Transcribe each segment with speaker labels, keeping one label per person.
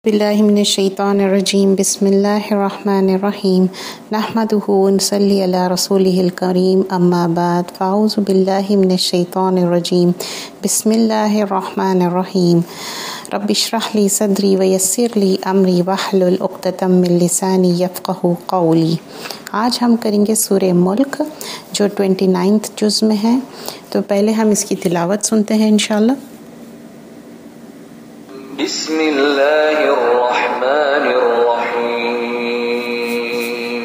Speaker 1: बिल्लाहि मिनश्शैतानिर्रजीम बिस्मिल्लाहिर्रहमानिर्रहीम नहमदुहु व नसल्ली अला रसूलिहिल करीम अम्मा बाद फ़अऊज़ु बिल्लाहि मिनश्शैतानिर्रजीम बिस्मिल्लाहिर्रहमानिर्रहीम रब्बिश्रह ली सदरी व यस्सिर ली अमरी वहलुल उक़्दतम मिन लिसानी यफ़क़हू क़ौली। आज हम करेंगे सूरह मुल्क जो 29 जुज़ में है। तो पहले हम इसकी तिलावत सुनते हैं इंशाअल्लाह।
Speaker 2: बिस्मिल्लाहिर्रहमानिर्रहीम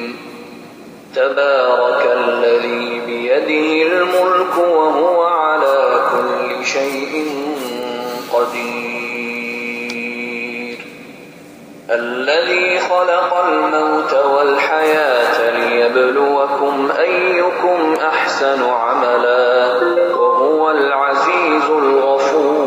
Speaker 2: तबारकल्लज़ी बियदिहिल मुल्कु व हुवा अला कुल्लि शैइन क़दीर अल्लज़ी ख़लक़ल मौत वल हयात लियब्लुवकुम अय्युकुम अहसनु अमला व हुवल अज़ीज़ुल गफ़ूर।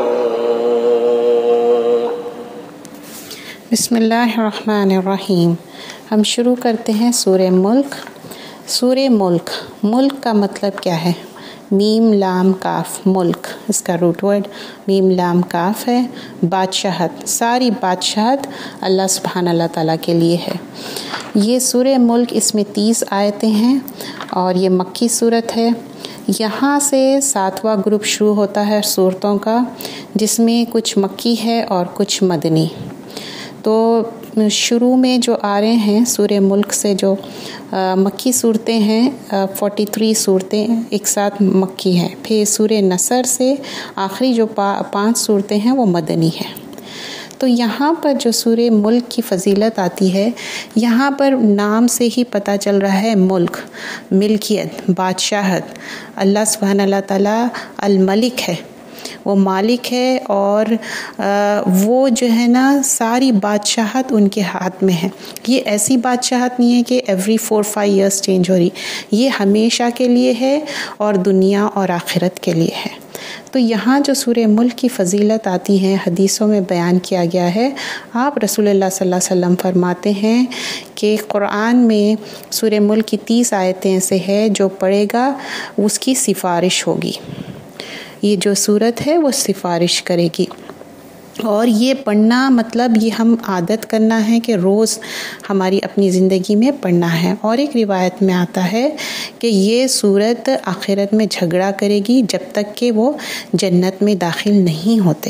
Speaker 1: बिस्मिल्लाहिर्रहमानिर्रहीम। हम शुरू करते हैं सूरह मुल्क। सूरह मुल्क, मुल्क का मतलब क्या है? मीम लाम काफ, मुल्क इसका रूट वर्ड मीम लाम काफ है। बादशाहत, सारी बादशाहत अल्लाह सुब्हानहू तआला के लिए है। ये सूरह मुल्क, इसमें 30 आयतें हैं और ये मक्की सूरत है। यहाँ से 7वां ग्रुप शुरू होता है सूरतों का, जिसमें कुछ मक्की है और कुछ मदनी। तो शुरू में जो आ रहे हैं सूरह मुल्क से जो मक्की सूरतें हैं, 43 सूरतें एक साथ मक्की हैं। फिर सूरह नसर से आखिरी जो 5 सूरतें हैं वो मदनी हैं। तो यहाँ पर जो सूरह मुल्क की फ़जीलत आती है, यहाँ पर नाम से ही पता चल रहा है मुल्क, मिल्कियत, बादशाहत। अल्लाह सुब्हानहू तआला अल मलिक है, वो मालिक है और वो जो है ना सारी बादशाहत उनके हाथ में है। ये ऐसी बादशाहत नहीं है कि एवरी 4-5 इयर्स चेंज हो रही, ये हमेशा के लिए है और दुनिया और आखिरत के लिए है। तो यहाँ जो सूरह मुल्क की फ़जीलत आती है, हदीसों में बयान किया गया है। आप रसूलुल्लाह सल्लल्लाहु अलैहि वसल्लम फरमाते हैं कि कुरान में सूरह मुल्क की 30 आयतें ऐसे है जो पढ़ेगा उसकी सिफारिश होगी। ये जो सूरत है वो सिफारिश करेगी। और ये पढ़ना मतलब ये हम आदत करना है कि रोज़ हमारी अपनी ज़िंदगी में पढ़ना है। और एक रिवायत में आता है कि ये सूरत आखिरत में झगड़ा करेगी जब तक कि वो जन्नत में दाखिल नहीं होते।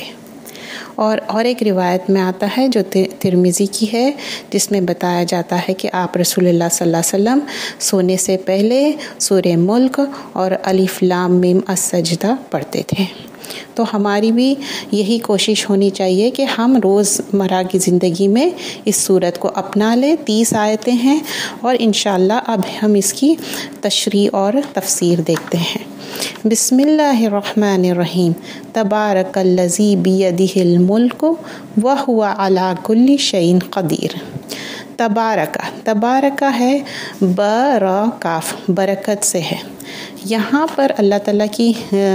Speaker 1: और एक रिवायत में आता है जो तिरमिज़ी की है, जिसमें बताया जाता है कि आप रसूलुल्लाह सल्लल्लाहु अलैहि वसल्लम सोने से पहले सूरह मुल्क और अलिफ लाम मीम अस-सजदा पढ़ते थे। तो हमारी भी यही कोशिश होनी चाहिए कि हम रोज़मर्रा की ज़िंदगी में इस सूरत को अपना लें। 30 आयतें हैं और इंशाअल्लाह अब हम इसकी तशरीह और तफसीर देखते हैं। बिस्मिल्लाहिर्रहमानिर्रहीम तबारकल्लज़ी बियदिहिल मुल्कु व हुवा अला कुल्लि शैइन क़दीर। तबारका, तबारका है बरकाफ, बरकत से है। यहाँ पर अल्लाह ताला की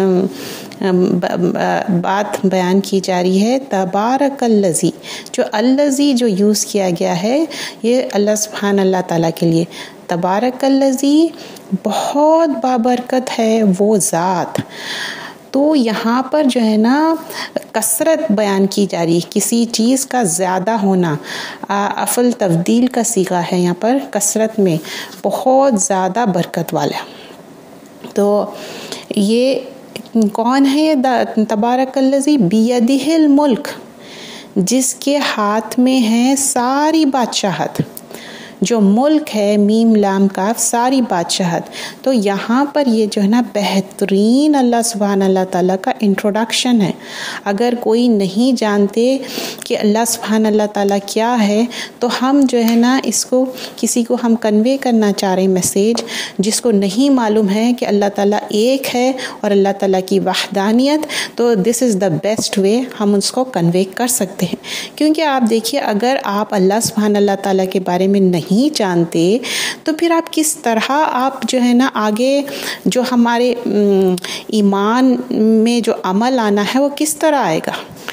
Speaker 1: बात बयान की जा रही है। तबारकल्लज़ी, जो अल्लज़ी जो यूज़ किया गया है ये अल्लाह सुब्हानहू तआला के लिए। तबारकल्लज़ी, बहुत बाबरकत है वो ज़ात। तो यहाँ पर जो है ना कसरत बयान की जा रही है, किसी चीज़ का ज़्यादा होना, अफ़ल तफ़दील का सीगा है यहाँ पर, कसरत में बहुत ज़्यादा बरकत वाला। तो ये कौन है ये तबारकल्लज़ी बियदिहिल मुल्क, जिसके हाथ में है सारी बादशाहत। जो मुल्क है मीम लाम काफ, सारी बादशाहत। तो यहाँ पर ये जो है ना बेहतरीन अल्लाह सुब्हानहू तआला का इंट्रोडक्शन है। अगर कोई नहीं जानते कि अल्लाह सुब्हानहू तआला क्या है, तो हम जो है ना इसको किसी को हम कन्वे करना चाह रहे हैं मैसेज, जिसको नहीं मालूम है कि अल्लाह ताला एक है और अल्लाह ताला की वहदानियत, तो this is the best way हम उसको कन्वे कर सकते हैं। क्योंकि आप देखिए, अगर आप अल्लाह सुब्हानहू तआला के बारे में नहीं जानते तो फिर आप किस तरह आप जो है ना आगे जो हमारे ईमान में जो अमल आना है वो किस तरह आएगा।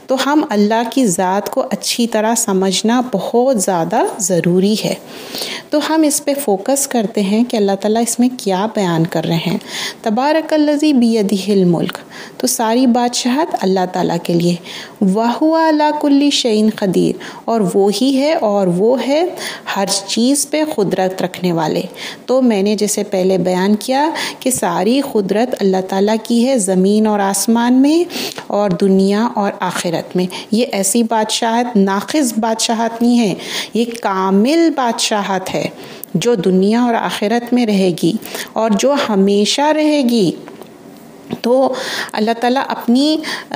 Speaker 1: تو ہم اللہ کی ذات کو اچھی طرح سمجھنا بہت زیادہ ضروری ہے. تو ہم اس پہ فوکس کرتے ہیں کہ اللہ تعالیٰ اس میں کیا بیان کر رہے ہیں. تبارک الذی بیدہ الملک، تو ساری بادشاہت اللہ تعالیٰ کے لیے. وَهُوَ عَلَى كُلِّ شَيْءٍ قدیر، اور وہی ہے اور وہ ہے ہر چیز پہ قدرت رکھنے والے. تو میں نے جیسے پہلے بیان کیا کہ ساری قدرت اللہ تعالیٰ کی ہے، زمین اور آسمان میں اور دنیا اور آخرت میں. یہ ایسی بادشاہت ناقص بادشاہت نہیں ہے، یہ کامل بادشاہت ہے جو دنیا اور آخرت میں رہے گی اور جو ہمیشہ رہے گی. تو اللہ تعالیٰ اپنی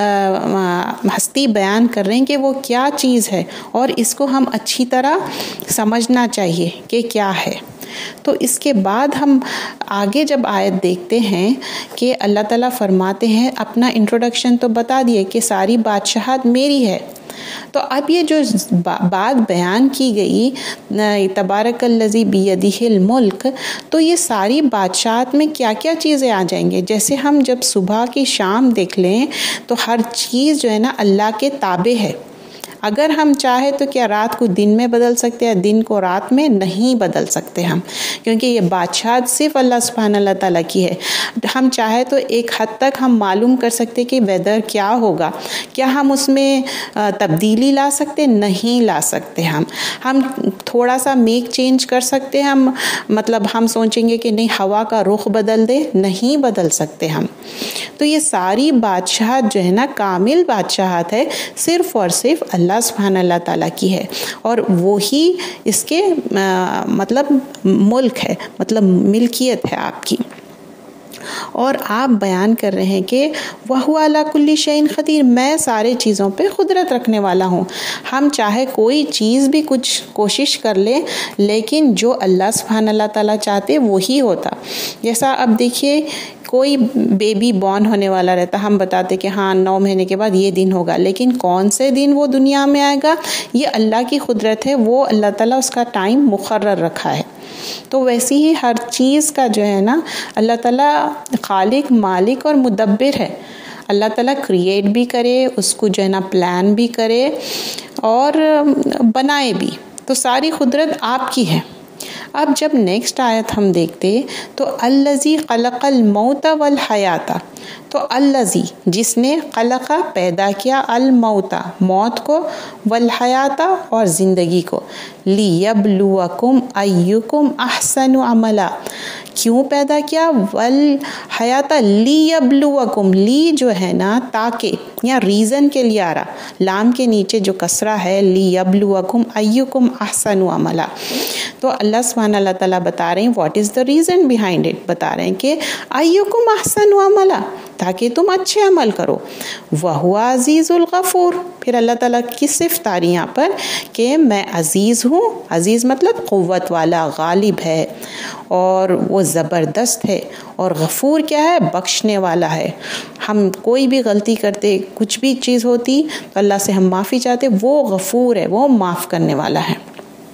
Speaker 1: ہستی بیان کر رہے ہیں کہ وہ کیا چیز ہے اور اس کو ہم اچھی طرح سمجھنا چاہیے کہ کیا ہے. تو اس کے بعد ہم آگے جب آیت دیکھتے ہیں کہ اللہ تعالیٰ فرماتے ہیں، اپنا انٹروڈکشن تو بتا دیے کہ ساری بادشاہت میری ہے. تو اب یہ جو بات بیان کی گئی تبارک الذی بیدہ الملک، تو یہ ساری بادشاہت میں کیا کیا چیزیں آ جائیں گے. جیسے ہم جب صبح کی شام دیکھ لیں تو ہر چیز جو ہے نا اللہ کے تابع ہے. اگر ہم چاہے تو کیا رات کو دن میں بدل سکتے ہیں، دن کو رات میں نہیں بدل سکتے ہم، کیونکہ یہ بادشاہت صرف اللہ سبحانہ اللہ تعالیٰ کی ہے. ہم چاہے تو ایک حد تک ہم معلوم کر سکتے کہ ویدر کیا ہوگا. کیا ہم اس میں تبدیلی لا سکتے؟ نہیں لا سکتے. ہم تھوڑا سا میک چینج کر سکتے، ہم مطلب ہم سوچیں گے کہ نہیں ہوا کا رخ بدل دے، نہیں بدل سکتے ہم. تو یہ ساری بادشاہت جو ہے نا کامل بادشاہت ہے، صرف اور صرف اللہ سبحانہ اللہ تعالیٰ کی ہے، اور وہی اس کے مطلب ملک ہے، مطلب ملکیت ہے آپ کی. اور آپ بیان کر رہے ہیں کہ وَهُوَ عَلَى كُلِّ شَيْءٍ قدیر، میں سارے چیزوں پہ قدرت رکھنے والا ہوں. ہم چاہے کوئی چیز بھی کچھ کوشش کر لیں، لیکن جو اللہ سبحانہ اللہ تعالیٰ چاہتے وہی ہوتا. جیسا اب دیکھیے کوئی بیبی بورن ہونے والا رہتا، ہم بتاتے کہ ہاں 9 مہینے کے بعد یہ دن ہوگا، لیکن کون سے دن وہ دنیا میں آئے گا یہ اللہ کی قدرت ہے، وہ اللہ تعالیٰ اس کا ٹائم مقرر رکھا ہے. تو ویسی ہی ہر چیز کا جو ہے نا اللہ تعالیٰ خالق، مالک اور مدبر ہے. اللہ تعالیٰ کریٹ بھی کرے، اس کو جو ہے نا پلان بھی کرے اور بنائے بھی. تو ساری قدرت آپ کی ہے. اب جب نیکسٹ آیت ہم دیکھتے تو الذی خلق الموت والحیات، تو الذی جس نے خلق پیدا کیا، الموت موت کو، والحیات اور زندگی کو، لیبلوکم ایکم احسن عملا، کیوں پیدا کیا؟ والحیات لیبلوکم، لی جو ہے نا تاکہ یا ریزن کے لیے آ رہا، لام کے نیچے جو کسرہ ہے، لیبلوکم ایکم احسن عملا. تو اللہ سبحانہ اللہ تعالیٰ بتا رہے ہیں what is the reason behind it, بتا رہے ہیں کہ ایکم احسن عملا، تاکہ تم اچھے عمل کرو. وَهُوَ عزیز الغفور، پھر اللہ تعالیٰ کی صفت آ رہی یہاں پر کہ میں عزیز ہوں. عزیز مطلب قوت والا، غالب ہے اور وہ زبردست ہے. اور غفور کیا ہے؟ بخشنے والا ہے. ہم کوئی بھی غلطی کرتے، کچھ بھی چیز ہوتی تو اللہ سے ہم معافی چاہتے، وہ غفور ہے، وہ معاف کرنے والا ہے.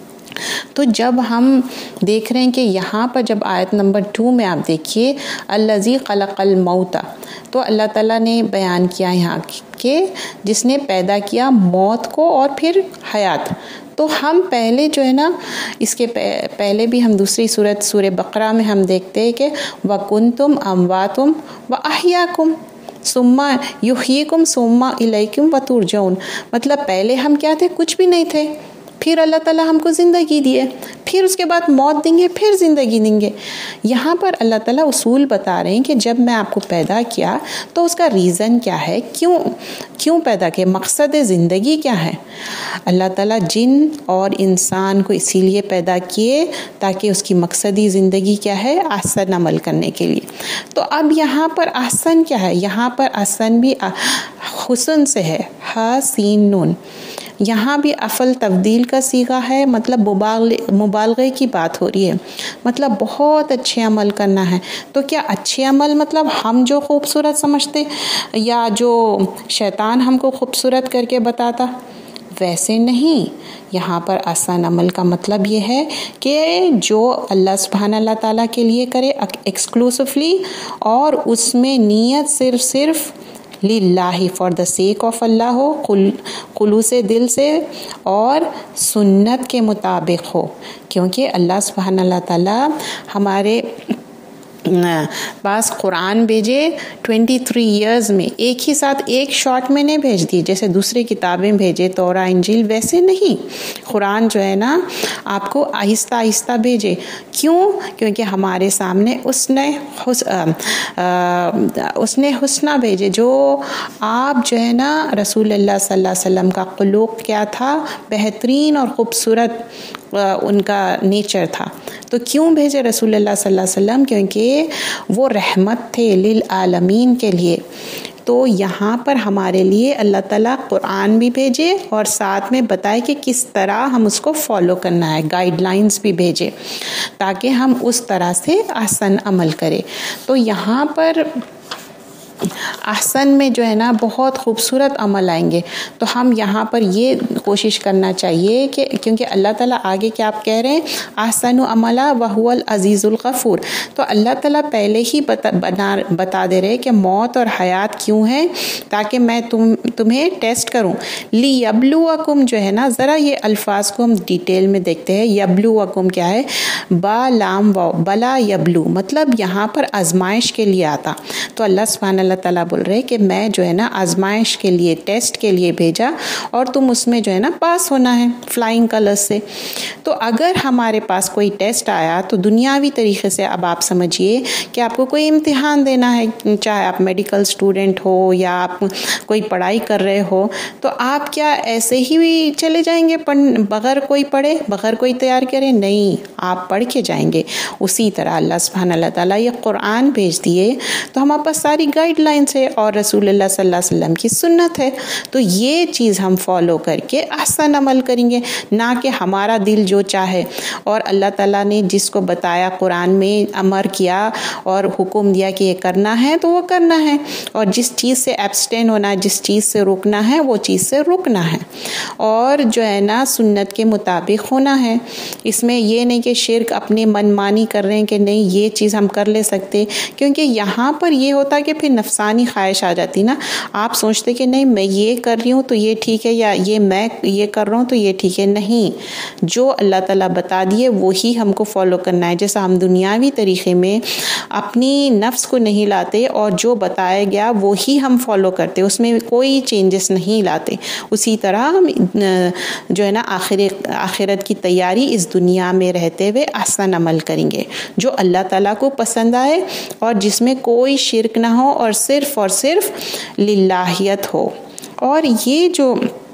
Speaker 1: تو جب ہم دیکھ رہے ہیں کہ یہاں پر جب آیت نمبر 2 میں آپ دیکھیے الذی خلق الموت، تو اللہ تعالیٰ نے بیان کیا یہاں کہ جس نے پیدا کیا موت کو اور پھر حیات. تو ہم پہلے جو ہے نا اس کے پہلے بھی ہم دوسری سورہ بقرہ میں ہم دیکھتے ہیں کہ وَكُنْتُمْ أَمْوَاتٌ وَأَحْيَاكُمْ ثُمَّ يُحْيِيكُمْ ثُمَّ إِلَيْكُمْ وَتُرْجَعُونَ. مطلب پہلے ہم کیا تھے؟ کچھ بھی نہیں تھے، پھر اللہ تعالیٰ ہم کو زندگی دیے، پھر اس کے بعد موت دیں گے، پھر زندگی دیں گے. یہاں پر اللہ تعالیٰ اصول بتا رہے ہیں کہ جب میں آپ کو پیدا کیا تو اس کا ریزن کیا ہے، کیوں پیدا کیا، مقصد زندگی کیا ہے. اللہ تعالیٰ جن اور انسان کو اسی لیے پیدا کیے تاکہ اس کی مقصدی زندگی کیا ہے، احسن عمل کرنے کے لیے. تو اب یہاں پر احسن کیا ہے؟ یہاں پر احسن بھی حسن سے ہے، ہا سین نون. یہاں بھی افعل تفضیل کا صیغہ ہے، مطلب مبالغے کی بات ہو رہی ہے، مطلب بہت اچھے عمل کرنا ہے. تو کیا اچھے عمل مطلب ہم جو خوبصورت سمجھتے یا جو شیطان ہم کو خوبصورت کر کے بتاتا؟ ویسے نہیں. یہاں پر آسان عمل کا مطلب یہ ہے کہ جو اللہ سبحانہ اللہ تعالیٰ کے لیے کرے ایکسکلوسیولی، اور اس میں نیت صرف للہ فار دا سیک آف اللہ ہو، خلوص دل سے، اور سنت کے مطابق ہو، کیونکہ اللہ سبحانہ اللہ تعالیٰ ہمارے پاس قرآن بھیجے 23 ایئرز میں، ایک ہی ساتھ ایک شارٹ میں نہیں بھیج دی جیسے دوسری کتابیں بھیجے تورا انجیل، ویسے نہیں. قرآن جو ہے نا آپ کو آہستہ آہستہ بھیجے. کیوں؟ کیونکہ ہمارے سامنے اس نے حسنہ بھیجے، جو آپ جو ہے نا رسول اللہ صلی اللہ علیہ وسلم کا خلق کیا تھا، بہترین اور خوبصورت ان کا نیچر تھا. تو کیوں بھیجے رسول اللہ صلی اللہ علیہ وسلم؟ کیونکہ وہ رحمت تھے للعالمین کے لیے. تو یہاں پر ہمارے لیے اللہ تعالیٰ قرآن بھی بھیجے اور ساتھ میں بتائے کہ کس طرح ہم اس کو فالو کرنا ہے، گائیڈ لائنز بھی بھیجے تاکہ ہم اس طرح سے احسن عمل کریں. تو یہاں پر احسن میں جو ہے نا بہت خوبصورت عمل آئیں گے. تو ہم یہاں پر یہ کوشش کرنا چاہیے کہ کیونکہ اللہ تعالیٰ آگے کیا آپ کہہ رہے ہیں، احسن عملا وہو العزیز الغفور. تو اللہ تعالیٰ پہلے ہی بتا دے رہے کہ موت اور حیات کیوں ہے، تاکہ میں تمہیں ٹیسٹ کروں. لیبلوکم جو ہے نا، ذرا یہ الفاظ کو ہم ڈیٹیل میں دیکھتے ہیں. یبلوکم کیا ہے؟ با لام واو، بلا یبلو، مطلب یہاں پر آزمائش کے لیے آتا. تو اللہ سبحانہ اللہ تعالیٰ بول رہے کہ میں جو ہے نا آزمائش کے لیے، ٹیسٹ کے لیے بھیجا، اور تم اس میں جو ہے نا پاس ہونا ہے فلائنگ کلرز سے. تو اگر ہمارے پاس کوئی ٹیسٹ آیا تو دنیاوی طریقے سے اب آپ سمجھیے کہ آپ کو کوئی امتحان دینا ہے، چاہے آپ میڈیکل اسٹوڈنٹ ہو یا آپ کوئی پڑھائی کر رہے ہو، تو آپ کیا ایسے ہی چلے جائیں گے بغیر کوئی پڑھے، بغیر کوئی تیار کرے؟ نہیں، آپ پڑھ کے جائیں گے. اسی طرح اللہ سبحانہ اللہ تعالیٰ یہ قرآن بھیج دیے تو ہمارے پاس ساری گائیڈ لائنس ہے اور رسول اللہ صلی اللہ علیہ وسلم کی سنت ہے. تو یہ چیز ہم فالو کر کے احسن عمل کریں گے، نہ کہ ہمارا دل جو چاہے. اور اللہ تعالیٰ نے جس کو بتایا، قرآن میں امر کیا اور حکم دیا کہ یہ کرنا ہے تو وہ کرنا ہے، اور جس چیز سے ایبسٹین ہونا ہے، جس چیز سے رکنا ہے، وہ چیز سے رکنا ہے، اور جو ہے نا سنت کے مطابق ہونا ہے. اس میں یہ نہیں کہ شرک اپنی من مانی کر رہے ہیں کہ نہیں یہ چیز ہم کر لے سکتے، کیونکہ یہاں پر یہ ہوتا کہ پھر نفسانی خواہش آ جاتی نا. آپ سوچتے کہ نہیں میں یہ کر رہی ہوں تو یہ ٹھیک ہے، یا میں یہ کر رہا ہوں تو یہ ٹھیک ہے. نہیں، جو اللہ تعالیٰ بتا دیے وہی ہم کو فالو کرنا ہے. جیسا ہم دنیاوی طریقے میں اپنی نفس کو نہیں لاتے اور جو بتایا گیا وہی ہم فالو کرتے، اس میں کوئی چینجز نہیں لاتے، اسی طرح ہم جو ہے نا آخرت کی تیاری اس دنیا میں رہتے ہوئے احسن عمل کریں گے جو اللہ تعالیٰ کو پسند آئے اور جس میں کوئی شرک نہ ہو اور صرف للہیت ہو. اور یہ جو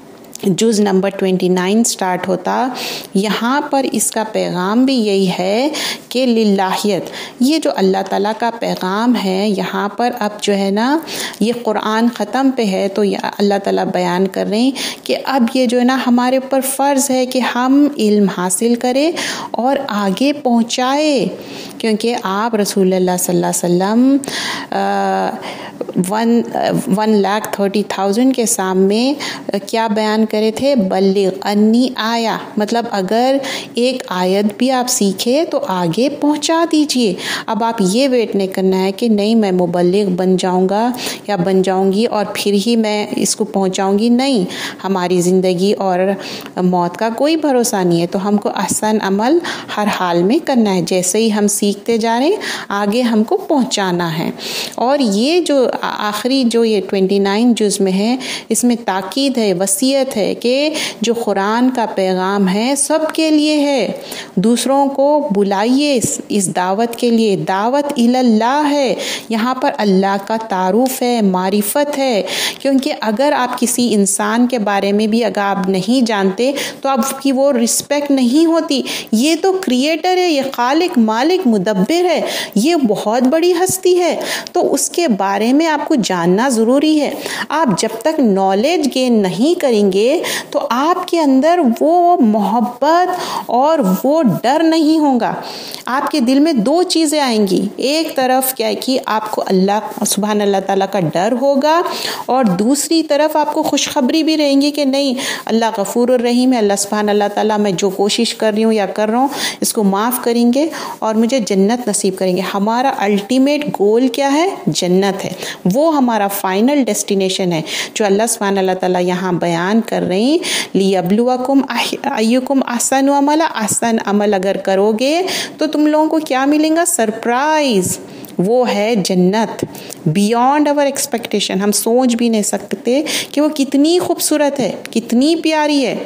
Speaker 1: جز نمبر 29 سٹارٹ ہوتا، یہاں پر اس کا پیغام بھی یہی ہے کہ للہیت، یہ جو اللہ تعالیٰ کا پیغام ہے یہاں پر اب جو ہے نا یہ قرآن ختم پہ ہے تو اللہ تعالیٰ بیان کر رہے ہیں کہ اب یہ جو ہے نا ہمارے اوپر فرض ہے کہ ہم علم حاصل کریں اور آگے پہنچائے. کیونکہ آپ رسول اللہ صلی اللہ علیہ وسلم 1,30,000 کے سامنے کیا بیان کرے تھے؟ بلغ انی آیا، مطلب اگر ایک آیت بھی آپ سیکھے تو آگے پہنچا دیجئے. اب آپ یہ ویٹ نہیں کرنا ہے کہ نہیں میں مبلغ بن جاؤں گا یا بن جاؤں گی اور پھر ہی میں اس کو پہنچاؤں گی. نہیں، ہماری زندگی اور موت کا کوئی بھروسہ نہیں ہے، تو ہم کو احسن عمل ہر حال میں کرنا ہے. جیسے ہی ہم سیکھتے جا رہے ہیں آگے ہم کو پہنچانا ہے. اور یہ جو آخری جو یہ 29 جز میں ہے، اس میں تاکید ہے، وصیت ہے کہ جو قرآن کا پیغام ہے سب کے لیے ہے. دوسروں کو بلائیے اس دعوت کے لیے. دعوت اللہ ہے، یہاں پر اللہ کا تعارف ہے، معرفت ہے. کیونکہ اگر آپ کسی انسان کے بارے میں بھی اگر آپ نہیں جانتے تو آپ کی وہ رسپیکٹ نہیں ہوتی. یہ تو کریٹر ہے، یہ خالق، مالک، مدبر ہے، یہ بہت بڑی ہستی ہے، تو اس کے بارے میں آپ کو جاننا ضروری ہے. آپ جب تک نالج گین نہیں کریں گے تو آپ کے اندر وہ محبت اور وہ ڈر نہیں ہوگا. آپ کے دل میں دو چیزیں آئیں گی، ایک طرف کیا ہے کہ آپ کو اللہ سبحان اللہ تعالیٰ کا ڈر ہوگا، اور دوسری طرف آپ کو خوشخبری بھی رہیں گی کہ نہیں اللہ غفور الرحیم ہے، اللہ سبحان اللہ تعالیٰ میں جو کوشش کر رہی ہوں یا کر رہا ہوں اس کو معاف کریں گے اور مجھے جنت نصیب کریں گے. ہمارا الٹیمیٹ گول کیا ہے؟ جنت ہے. وہ ہمارا فائنل ڈیسٹینیشن ہے جو اللہ سبحانہ اللہ تعالیٰ یہاں بیان کر رہے ہیں. لیبلوکم ایکم احسن عملا، احسن عمل اگر کرو گے تو تم لوگوں کو کیا ملیں گا؟ سرپرائز. وہ ہے جنت بیونڈ آور ایکسپیکٹیشن. ہم سوچ بھی نہیں سکتے کہ وہ کتنی خوبصورت ہے، کتنی پیاری ہے،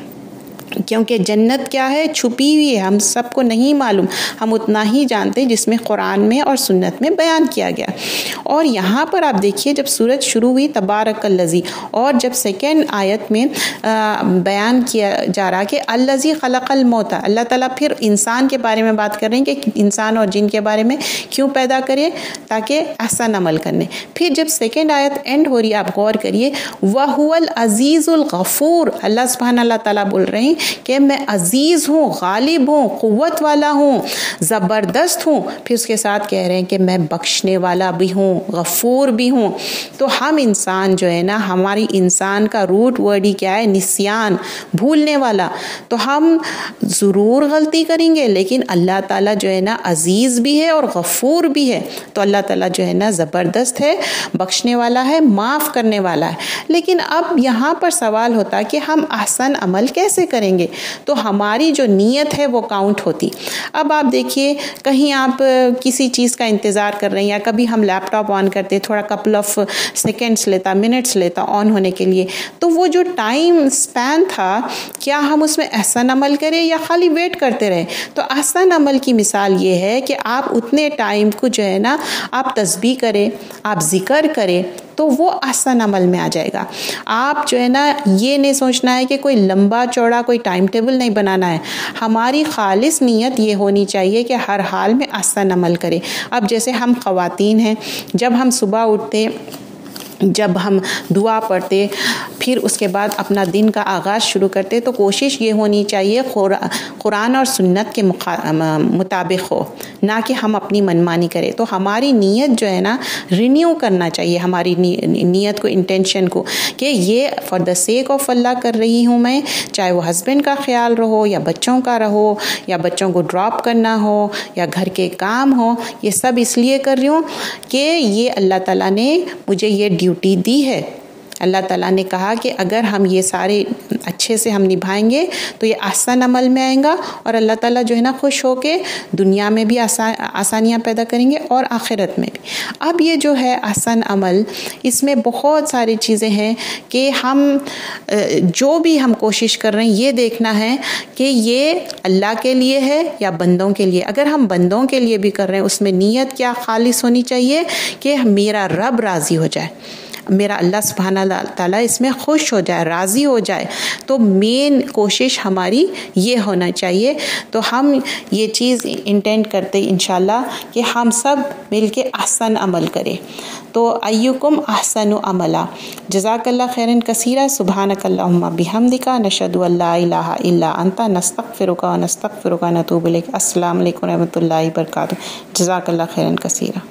Speaker 1: کیونکہ جنت کیا ہے؟ چھپی ہوئی ہے، ہم سب کو نہیں معلوم. ہم اتنا ہی جانتے جس میں قرآن میں اور سنت میں بیان کیا گیا. اور یہاں پر آپ دیکھیے جب سورت شروع ہوئی تبارک الذی، اور جب سیکنڈ آیت میں بیان کیا جا رہا کہ الذی خلق الموت، اللہ تعالیٰ پھر انسان کے بارے میں بات کر رہے ہیں کہ انسان اور جن کے بارے میں کیوں پیدا کرے؟ تاکہ احسن عمل کرنے. پھر جب سیکنڈ آیت اینڈ ہو رہی ہے آپ غور کریے، وَهُوَ الْعَزِيزُ الْغَفُورُ، اللہ سبحانہ اللہ تعالیٰ بول رہے ہیں کہ میں عزیز ہوں، غالب ہوں، قوت والا ہوں، زبردست ہوں. پھر اس کے ساتھ کہہ رہے ہیں کہ میں بخشنے والا بھی ہوں، غفور بھی ہوں. تو ہم انسان جو ہے نا، ہماری انسان کا روٹ ورڈ ہی کیا ہے؟ نسیان، بھولنے والا. تو ہم ضرور غلطی کریں گے، لیکن اللہ تعالیٰ جو ہے نا عزیز بھی ہے اور غفور بھی ہے. تو اللہ تعالیٰ جو ہے نا زبردست ہے، بخشنے والا ہے، معاف کرنے والا ہے. لیکن اب یہاں پر سوال ہوتا ہے کہ ہم احسن عمل کیسے کریں گے؟ تو ہماری جو نیت ہے وہ کاؤنٹ ہوتی. اب آپ دیکھیے کہیں آپ کسی چیز کا انتظار کر رہے ہیں، یا کبھی ہم لیپ ٹاپ آن کرتے، تھوڑا کپل آف سیکنڈس لیتا، منٹس لیتا آن ہونے کے لیے، تو وہ جو ٹائم اسپین تھا، کیا ہم اس میں احسن عمل کریں یا خالی ویٹ کرتے رہیں؟ تو احسن عمل کی مثال یہ ہے کہ آپ اتنے ٹائم کو جو ہے نا آپ تسبیح کریں، آپ ذکر کریں، تو وہ احسن عمل میں آ جائے گا. آپ جو ہے نا یہ نہیں سوچنا ہے کہ کوئی لمبا چوڑا کوئی ٹائم ٹیبل نہیں بنانا ہے. ہماری خالص نیت یہ ہونی چاہیے کہ ہر حال میں احسن عمل کریں. اب جیسے ہم خواتین ہیں، جب ہم صبح اٹھتے، جب ہم دعا پڑھتے، پھر اس کے بعد اپنا دن کا آغاز شروع کرتے، تو کوشش یہ ہونی چاہیے قرآن اور سنت کے مطابق ہو، نہ کہ ہم اپنی منمانی کریں. تو ہماری نیت جو ہے نا رینیو کرنا چاہیے، ہماری نیت کو، انٹینشن کو، کہ یہ فار دا سیک آف اللہ کر رہی ہوں میں، چاہے وہ ہسبینڈ کا خیال رہو یا بچوں کا رہو، یا بچوں کو ڈراپ کرنا ہو یا گھر کے کام ہو، یہ سب اس لیے کر رہی ہوں کہ یہ اللہ تعالیٰ نے مجھے یہ ڈیوٹی دی ہے. اللہ تعالیٰ نے کہا کہ اگر ہم یہ سارے اچھے سے ہم نبھائیں گے تو یہ احسن عمل میں آئیں گا، اور اللہ تعالیٰ جو ہے نا خوش ہو کے دنیا میں بھی آسانیاں پیدا کریں گے اور آخرت میں بھی. اب یہ جو ہے احسن عمل، اس میں بہت ساری چیزیں ہیں کہ ہم جو بھی ہم کوشش کر رہے ہیں یہ دیکھنا ہے کہ یہ اللہ کے لیے ہے یا بندوں کے لیے. اگر ہم بندوں کے لیے بھی کر رہے ہیں، اس میں نیت کیا خالص ہونی چاہیے کہ میرا رب راضی ہو جائے، میرا اللہ سبحانہ تعالیٰ اس میں خوش ہو جائے، راضی ہو جائے. تو مین کوشش ہماری یہ ہونا چاہیے. تو ہم یہ چیز انٹینڈ کرتے انشاءاللہ کہ ہم سب مل کے احسن عمل کریں. تو ایکم احسن عملا. جزاک اللہ خیرا کثیرا. سبحانک اللہم بحمدک، نشہد ان لا الہ الا انت، نستغفرک و نتوب الیک. السلام علیکم و رحمۃ اللہ وبرکاتہ. جزاک اللہ خیرا کثیرا.